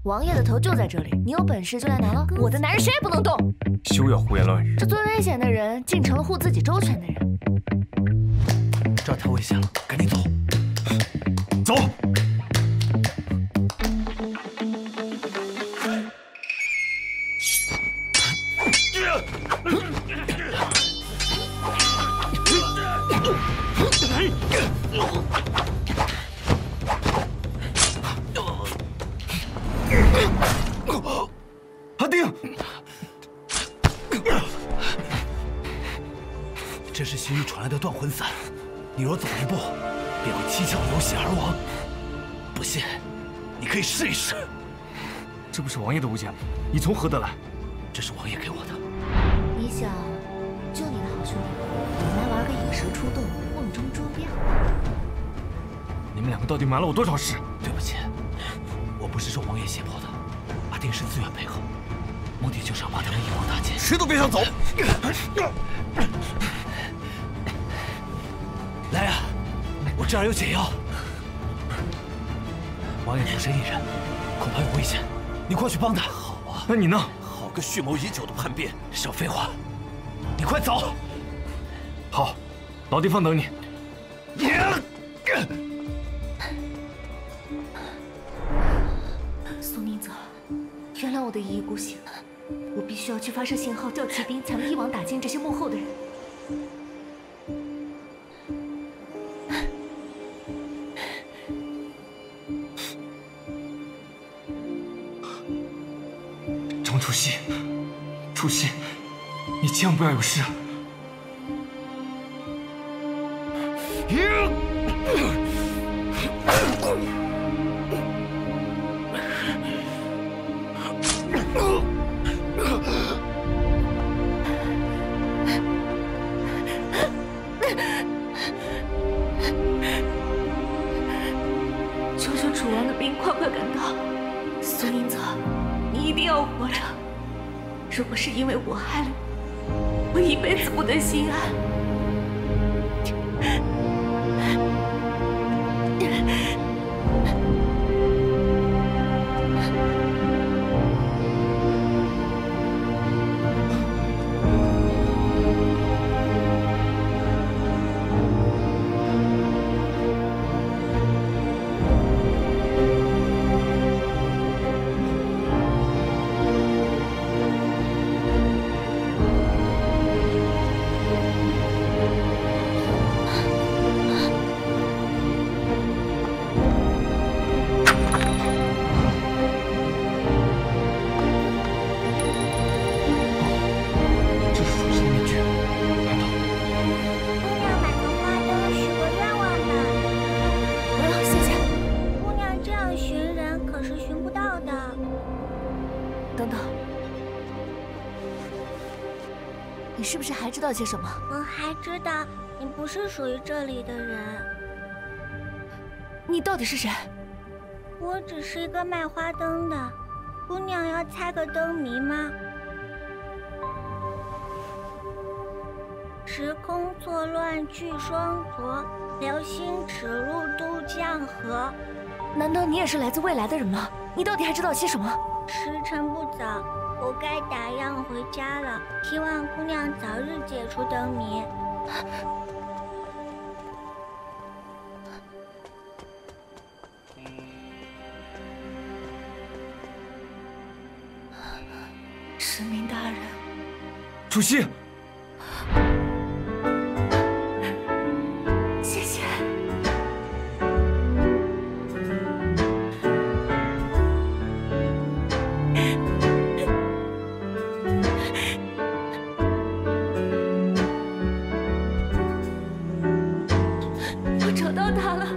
王爷的头就在这里，你有本事就来拿了。我的男人谁也不能动。 休要胡言乱语。 这最危险的人，竟成了护自己周全的人。 这儿太危险了，赶紧走。走。 阿定， 这是西域传来的断魂伞，你若走一步，便会七窍流血而亡。不信，你可以试一试。 这不是王爷的物件吗？你从何得来？ 这是王爷给我的。 你想救你的好兄弟，你来玩个引蛇出洞、瓮中捉鳖？ 你们两个到底瞒了我多少事？ 对不起，我不是受王爷胁迫的，阿定是自愿配合，目的就是要把他们一网打尽。 谁都别想走！ 来呀，我这儿有解药。王爷独身一人，恐怕有危险，你快去帮他。好啊， 那你呢？ 好个蓄谋已久的叛变！少废话，你快走。 好，老地方等你。 苏宁泽，原来我的一意孤行，我必须要去发射信号，叫骑兵，才能一网打尽这些幕后的人。 程楚曦，楚曦，你千万不要有事啊！ 求求楚王的兵快快赶到！苏宁泽，你一定要活着！如果是因为我害了你，我一辈子不得心安。你是不是还知道些什么？ 我还知道你不是属于这里的人。 你到底是谁？ 我只是一个卖花灯的。姑娘要猜个灯谜吗？时空错乱聚双浊，流星齿路都江河。 难道你也是来自未来的人吗？你到底还知道些什么？ 时辰不早，我该打烊回家了。希望姑娘早日解除灯谜。 神明大人， 楚曦， 谢谢。我找到他了。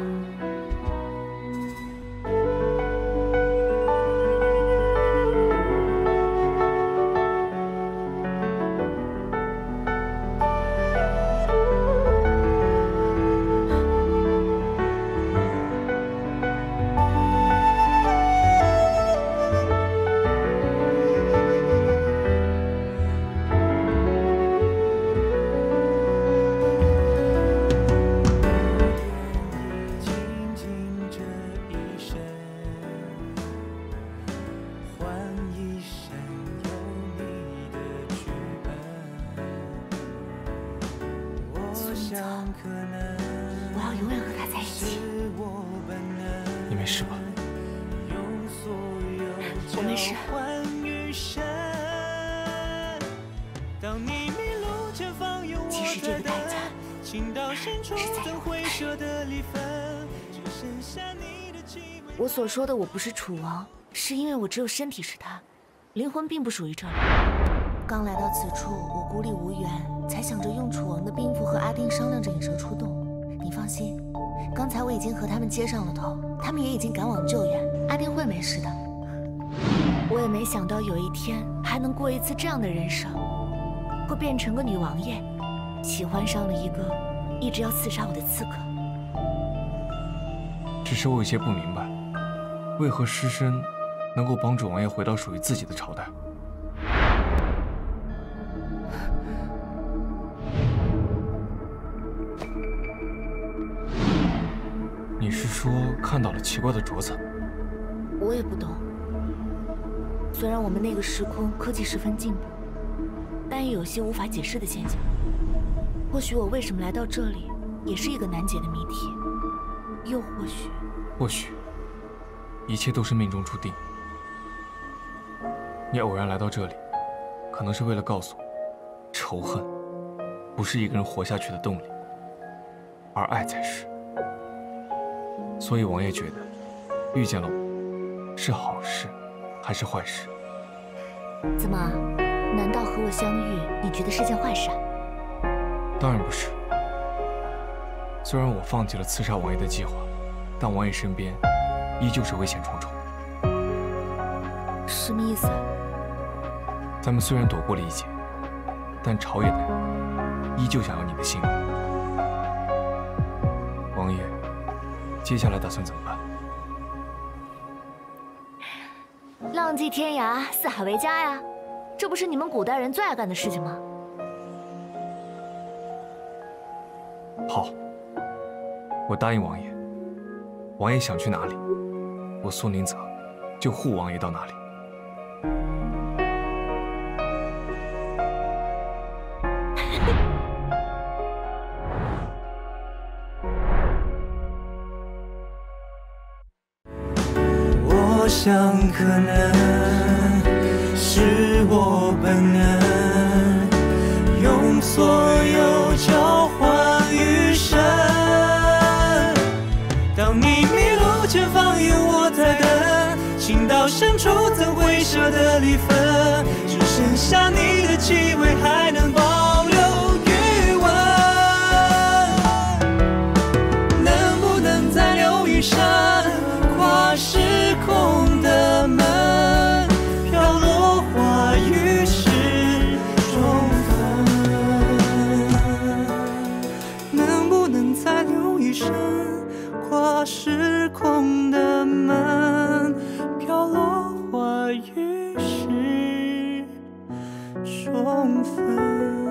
你没事吧？ 我没事。其实这个代价是在于我所说的我不是楚王，是因为我只有身体是他，灵魂并不属于这里。刚来到此处，我孤立无援，才想着用楚王的兵符和阿丁商量着引蛇出洞。你放心，刚才我已经和他们接上了头，他们也已经赶往救援，阿丁会没事的。我也没想到有一天还能过一次这样的人生，会变成个女王爷，喜欢上了一个一直要刺杀我的刺客。 只是我有些不明白，为何尸身能够帮助王爷回到属于自己的朝代？你是说看到了奇怪的镯子？ 我也不懂。虽然我们那个时空科技十分进步，但也有些无法解释的现象。或许我为什么来到这里，也是一个难解的谜题。又或许，一切都是命中注定。你偶然来到这里，可能是为了告诉我，仇恨不是一个人活下去的动力，而爱才是。所以王爷觉得，遇见了我，是好事，还是坏事？ 怎么？难道和我相遇，你觉得是件坏事啊？ 当然不是。虽然我放弃了刺杀王爷的计划，但王爷身边依旧是危险重重。 什么意思？ 咱们虽然躲过了一劫，但朝野的人依旧想要你的性命。王爷，接下来打算怎么办？ 浪迹天涯，四海为家呀，这不是你们古代人最爱干的事情吗？ 好，我答应王爷，王爷想去哪里，我苏宁泽就护王爷到哪里。 我想可能是我本能，用所有交换余生。当你迷路前方有我在等，情到深处怎会舍得离分？只剩下你的气味还能保留余温，能不能再留一声？跨时空的门，飘落花雨时重逢，能不能再留一声？跨时空的门，飘落花雨时重逢。